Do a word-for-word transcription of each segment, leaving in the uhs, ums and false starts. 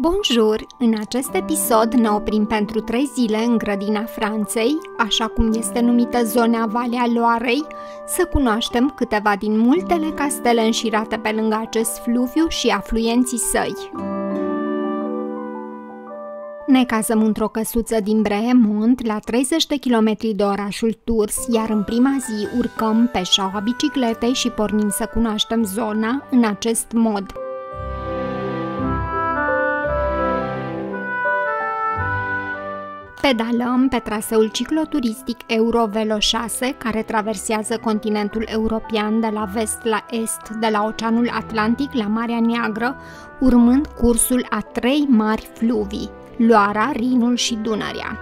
Bonjour! În acest episod ne oprim pentru trei zile în grădina Franței, așa cum este numită zona Valea Loarei, să cunoaștem câteva din multele castele înșirate pe lângă acest fluviu și afluenții săi. Ne cazăm într-o căsuță din Brehemont, la treizeci de kilometri de orașul Tours, iar în prima zi urcăm pe șaua bicicletei și pornim să cunoaștem zona în acest mod. Pedalăm pe traseul cicloturistic Eurovelo șase, care traversează continentul european de la vest la est, de la Oceanul Atlantic la Marea Neagră, urmând cursul a trei mari fluvii, Loara, Rinul și Dunărea.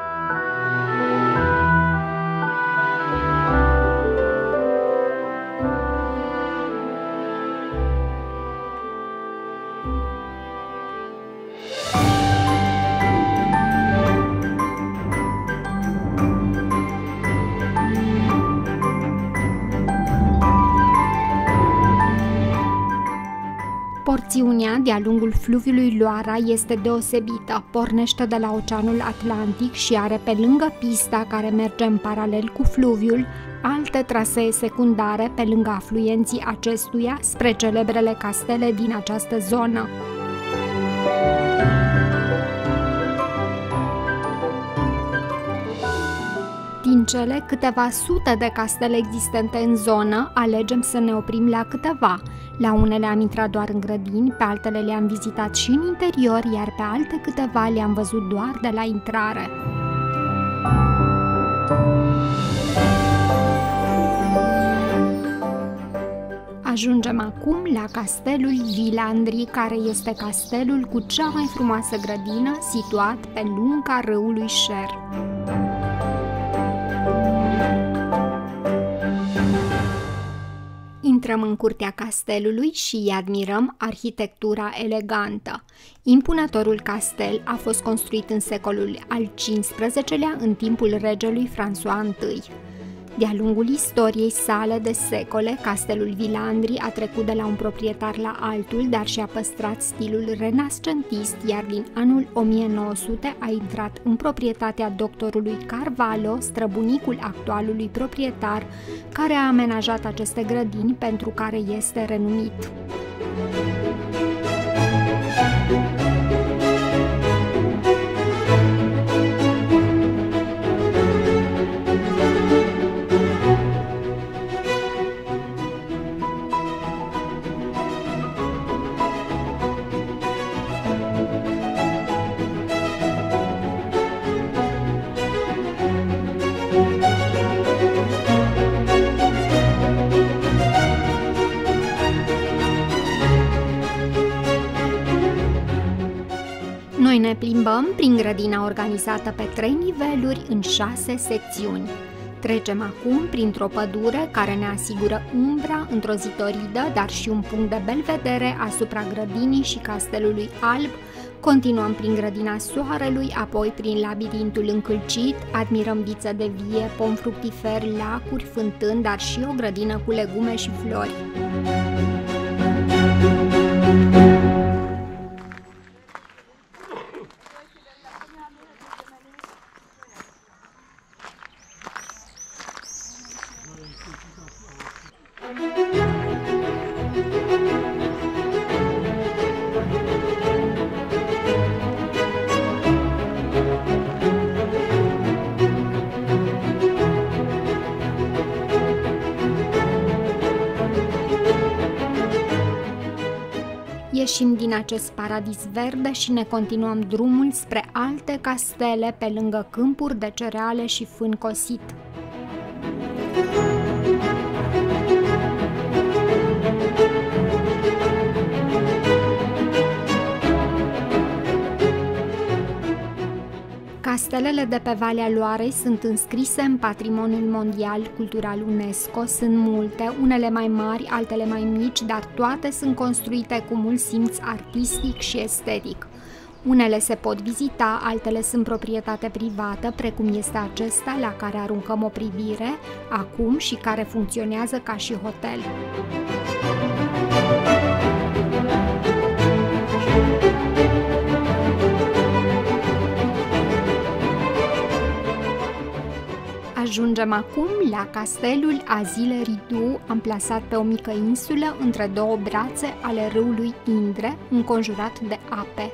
Porțiunea de-a lungul fluviului Loara este deosebită, pornește de la Oceanul Atlantic și are pe lângă pista care merge în paralel cu fluviul, alte trasee secundare pe lângă afluenții acestuia spre celebrele castele din această zonă. Din cele câteva sute de castele existente în zonă, alegem să ne oprim la câteva. La unele am intrat doar în grădini, pe altele le-am vizitat și în interior, iar pe alte câteva le-am văzut doar de la intrare. Ajungem acum la castelul Villandry, care este castelul cu cea mai frumoasă grădină, situat pe lunga râului Cher. Intrăm în curtea castelului și admirăm arhitectura elegantă. Impunătorul castel a fost construit în secolul al cincisprezecelea, în timpul regelui François întâi. De-a lungul istoriei sale de secole, castelul Villandry a trecut de la un proprietar la altul, dar și-a păstrat stilul renascentist, iar din anul o mie nouă sute a intrat în proprietatea doctorului Carvalho, străbunicul actualului proprietar, care a amenajat aceste grădini pentru care este renumit. Noi ne plimbăm prin grădina organizată pe trei niveluri în șase secțiuni. Trecem acum printr-o pădure care ne asigură umbra într-o zi toridă, dar și un punct de belvedere asupra grădinii și castelului alb. Continuăm prin grădina Soarelui, apoi prin labirintul încălcit, admirăm viță de vie, pom fructiferi, lacuri, fântâni, dar și o grădină cu legume și flori. Ieșim din acest paradis verde și ne continuăm drumul spre alte castele pe lângă câmpuri de cereale și fân cosit. Castelele de pe Valea Loarei sunt înscrise în Patrimoniul Mondial Cultural UNESCO, sunt multe, unele mai mari, altele mai mici, dar toate sunt construite cu mult simț artistic și estetic. Unele se pot vizita, altele sunt proprietate privată, precum este acesta la care aruncăm o privire acum și care funcționează ca și hotel. Ajungem acum la castelul Azil Rideau, amplasat pe o mică insulă între două brațe ale râului Indre, înconjurat de ape.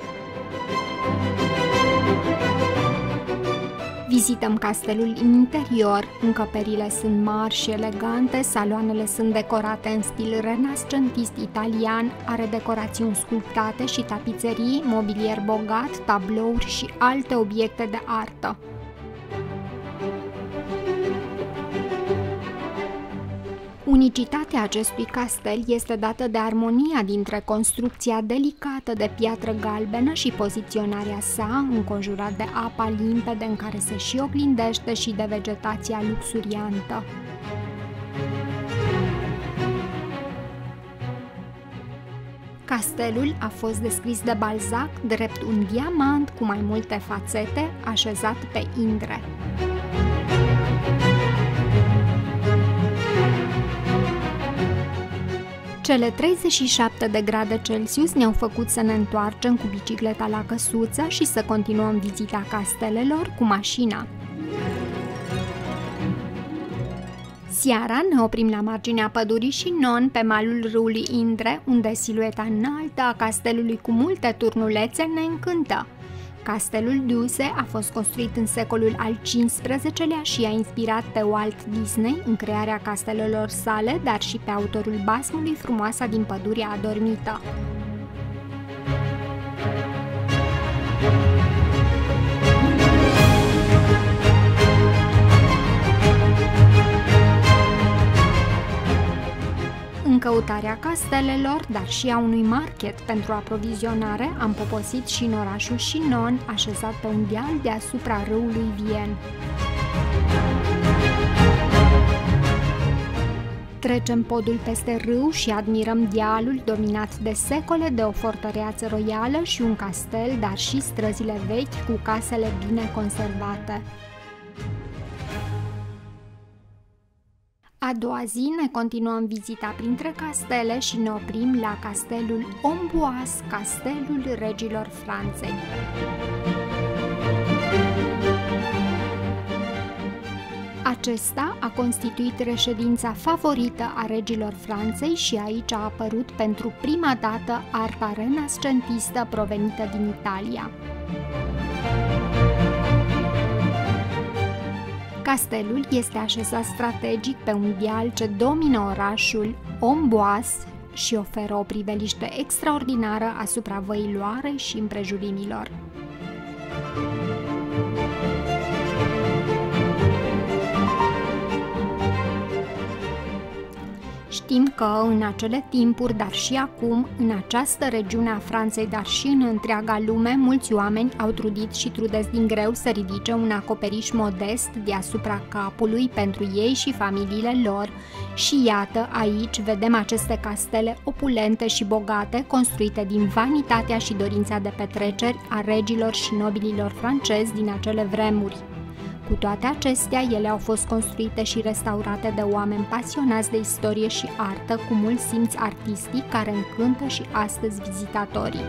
Vizităm castelul în interior, încăperile sunt mari și elegante, saloanele sunt decorate în stil renascentist italian, are decorațiuni sculptate și tapiserii, mobilier bogat, tablouri și alte obiecte de artă. Unicitatea acestui castel este dată de armonia dintre construcția delicată de piatră galbenă și poziționarea sa, înconjurat de apa limpede în care se și oglindește, și de vegetația luxuriantă. Castelul a fost descris de Balzac drept un diamant cu mai multe fațete, așezat pe Indre. Cele treizeci și șapte de grade Celsius ne-au făcut să ne întoarcem cu bicicleta la căsuță și să continuăm vizita castelelor cu mașina. Seara ne oprim la marginea pădurii Chinon, pe malul râului Indre, unde silueta înaltă a castelului cu multe turnulețe ne încântă. Castelul Duse a fost construit în secolul al cincisprezecelea și a inspirat pe Walt Disney în crearea castelelor sale, dar și pe autorul basmului Frumoasa din pădurea adormită. În căutarea castelelor, dar și a unui market pentru aprovizionare, am poposit și în orașul Chinon, așezat pe un deal deasupra râului Vienne. Trecem podul peste râu și admirăm dealul dominat de secole de o fortăreață roială și un castel, dar și străzile vechi cu casele bine conservate. A doua zi ne continuăm vizita printre castele și ne oprim la castelul Amboise, castelul regilor Franței. Acesta a constituit reședința favorită a regilor Franței și aici a apărut pentru prima dată arta renascentistă provenită din Italia. Castelul este așezat strategic pe un deal ce domină orașul Amboise și oferă o priveliște extraordinară asupra Văii Loarei și împrejurimilor. Știm că în acele timpuri, dar și acum, în această regiune a Franței, dar și în întreaga lume, mulți oameni au trudit și trudesc din greu să ridice un acoperiș modest deasupra capului pentru ei și familiile lor. Și iată, aici vedem aceste castele opulente și bogate, construite din vanitatea și dorința de petreceri a regilor și nobililor francezi din acele vremuri. Cu toate acestea, ele au fost construite și restaurate de oameni pasionați de istorie și artă, cu mult simț artistic, care încântă și astăzi vizitatorii.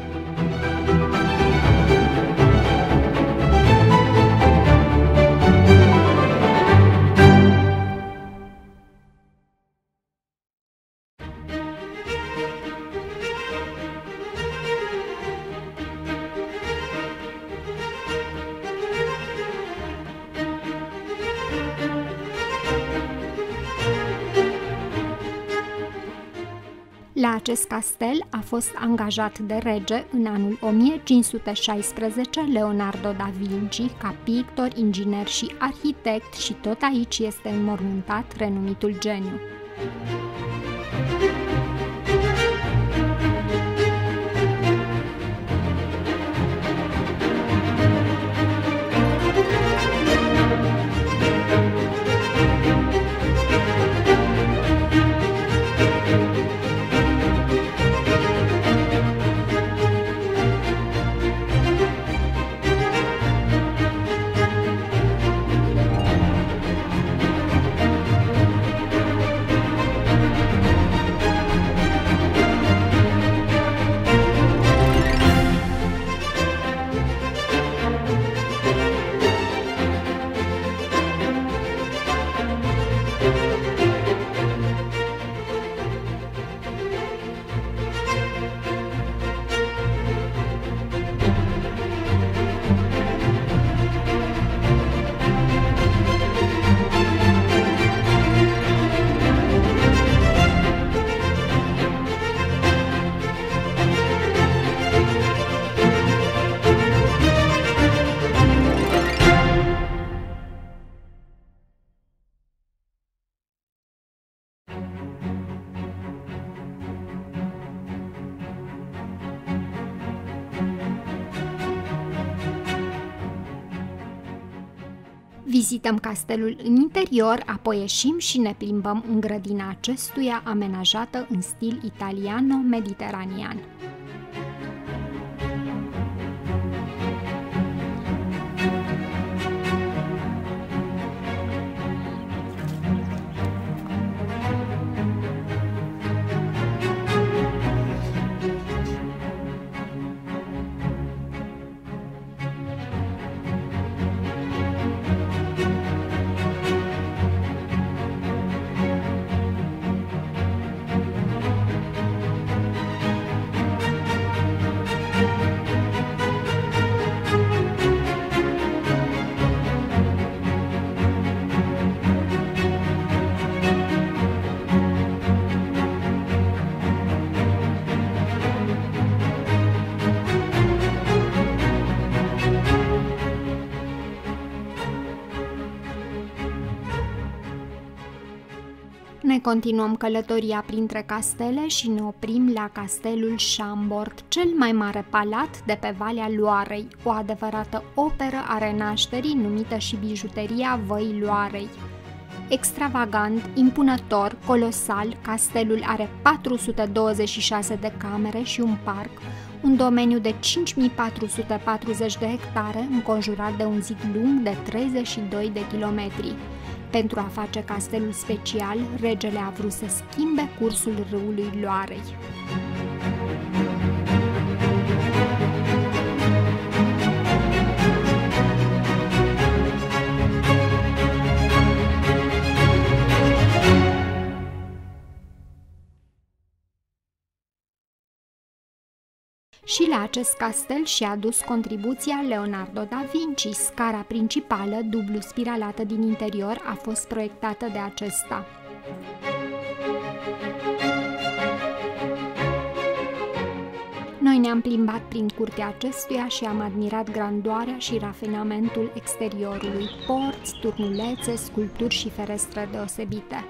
La acest castel a fost angajat de rege în anul o mie cinci sute șaisprezece Leonardo da Vinci ca pictor, inginer și arhitect și tot aici este înmormântat renumitul geniu. Vizităm castelul în interior, apoi ieșim și ne plimbăm în grădina acestuia amenajată în stil italiano-mediteranean. Ne continuăm călătoria printre castele și ne oprim la castelul Chambord, cel mai mare palat de pe Valea Loarei, o adevărată operă a renașterii numită și bijuteria Văii Loarei. Extravagant, impunător, colosal, castelul are patru sute douăzeci și șase de camere și un parc, un domeniu de cinci mii patru sute patruzeci de hectare, înconjurat de un zid lung de treizeci și doi de kilometri. Pentru a face castelul special, regele a vrut să schimbe cursul râului Loarei. Și la acest castel și-a adus contribuția Leonardo da Vinci. Scara principală, dublu spiralată din interior, a fost proiectată de acesta. Noi ne-am plimbat prin curtea acestuia și am admirat grandoarea și rafinamentul exteriorului, porți, turnulețe, sculpturi și ferestre deosebite.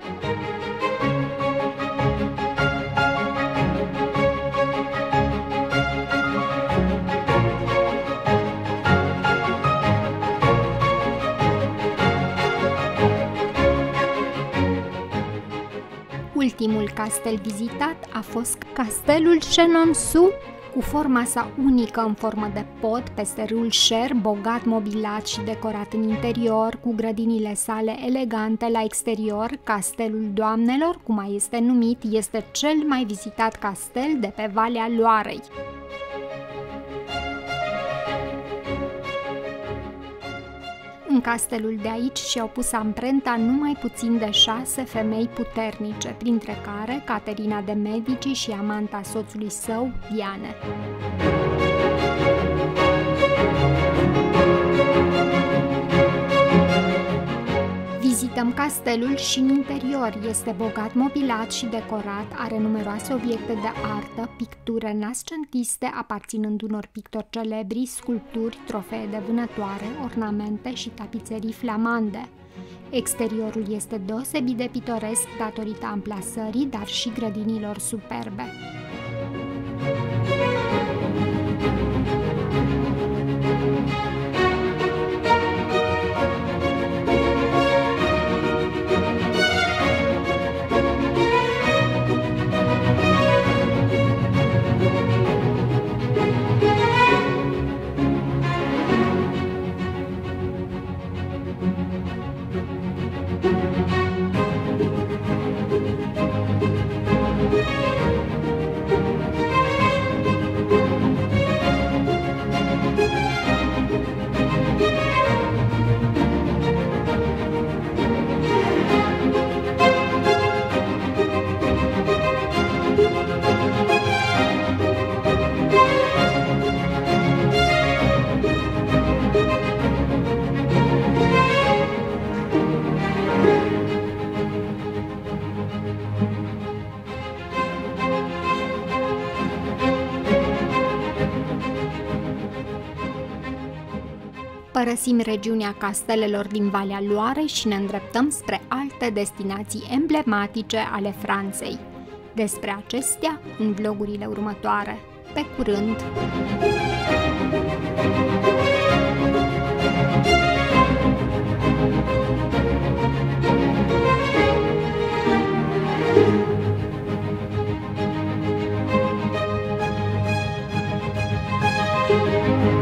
Ultimul castel vizitat a fost castelul Chenonceau, cu forma sa unică în formă de pod peste râul Cher, bogat mobilat și decorat în interior, cu grădinile sale elegante la exterior. Castelul Doamnelor, cum mai este numit, este cel mai vizitat castel de pe Valea Loarei. În castelul de aici și-au pus amprenta numai puțin de șase femei puternice, printre care Caterina de Medici și amanta soțului său, Diane. Vizităm castelul și în interior. Este bogat mobilat și decorat, are numeroase obiecte de artă, picturi renascentiste aparținând unor pictori celebri, sculpturi, trofee de vânătoare, ornamente și tapiserii flamande. Exteriorul este deosebit de pitoresc datorită amplasării, dar și grădinilor superbe. Părăsim regiunea castelelor din Valea Loarei și ne îndreptăm spre alte destinații emblematice ale Franței. Despre acestea în vlogurile următoare. Pe curând! Thank you. Thank you.